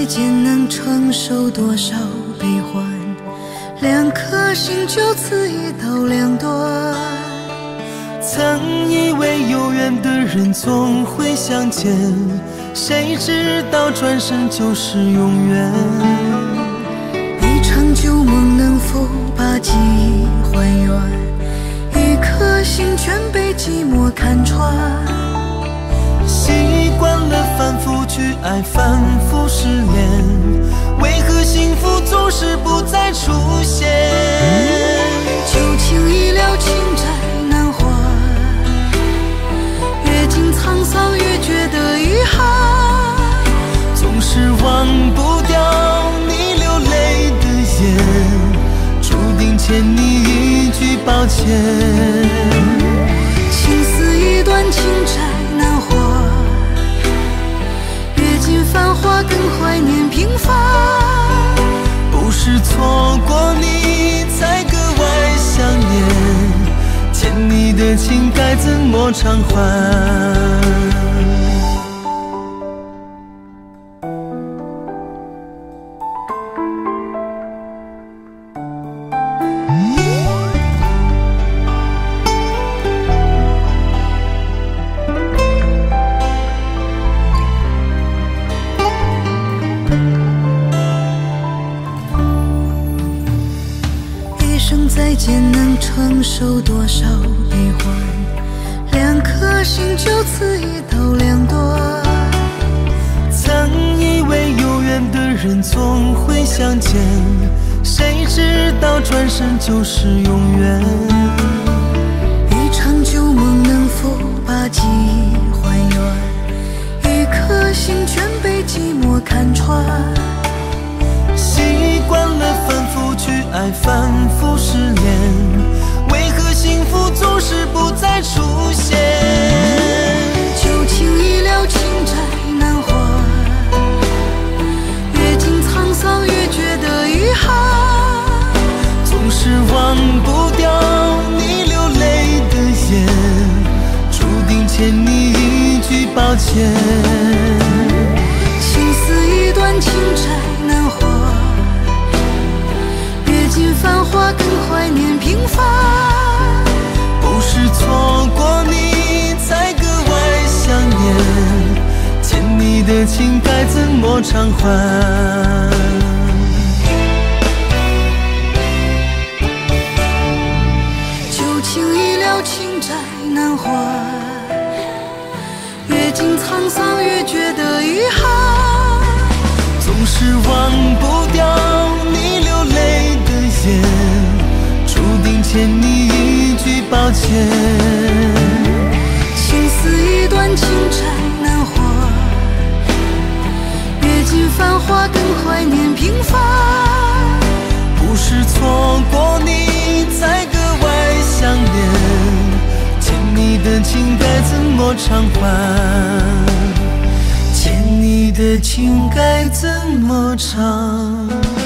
间能承受多少悲欢，两颗心就此一刀两断。 曾以为有缘的人总会相见，谁知道转身就是永远。 一场旧梦能否把记忆还原？一颗心全被寂寞看穿。 习惯了反复去爱，反复失恋，为何幸福总是不再出现？ 旧情已了，情债难还，越经沧桑越觉得遗憾， 总是忘不掉你流泪的眼，注定欠你一句抱歉。 情丝一段，情债难还，阅尽繁华更怀念平凡。 不是错过你才格外想念，欠你的情该怎么偿还？ 再见能承受多少悲欢，两颗心就此一刀两断。 曾以为有缘的人总会相见，谁知道转身就是永远。 一场旧梦能否把记忆还原？一颗心全被寂寞看穿。 习惯了反复去爱，反复失恋，为何幸福总是不再出现？ 旧情已了，情债难还，越经沧桑越觉得遗憾， 总是忘不掉你流泪的眼，注定欠你一句抱歉。 情丝一段，情债难还，阅尽繁华更怀念平凡。 不是错过你才格外想念，欠你的情该怎么偿还？ 旧情已了，情债难还，越经沧桑越觉得遗憾， 总是忘不掉你流泪的眼，注定欠你一句抱歉。 情丝一段，情债难还，阅尽繁华更怀念平凡。 不是错过你才格外想念，欠你的情该怎么偿还？欠你的情该怎么偿？